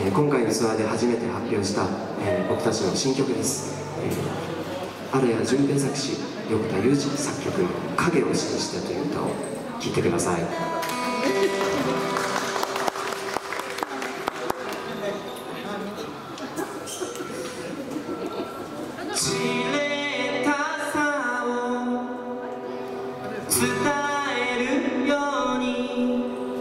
今回のツアーで初めて発表した、僕たちの新曲です。荒谷順平作詞、横田裕二作曲の「影を信じて」という歌を聴いてください。伝えるように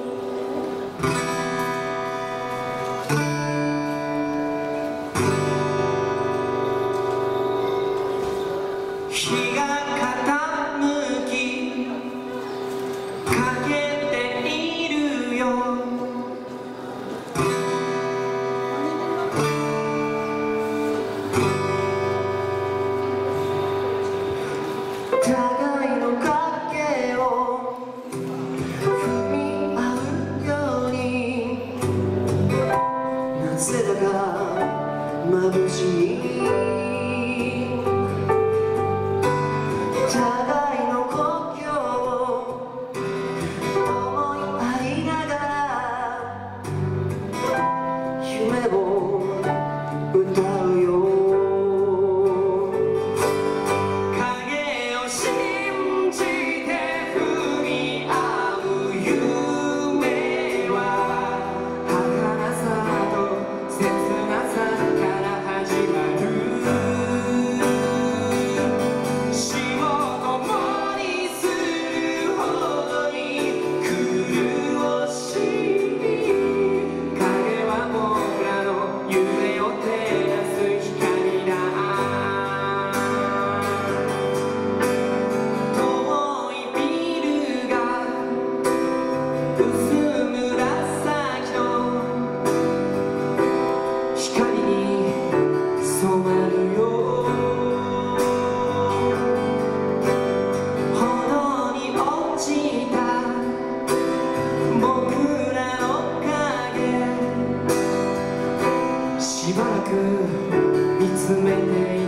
日が傾きかけているよ互いの影を踏み合うようになぜだか眩しい互いの故郷を思い合いながら夢を歌うよしばらく見つめている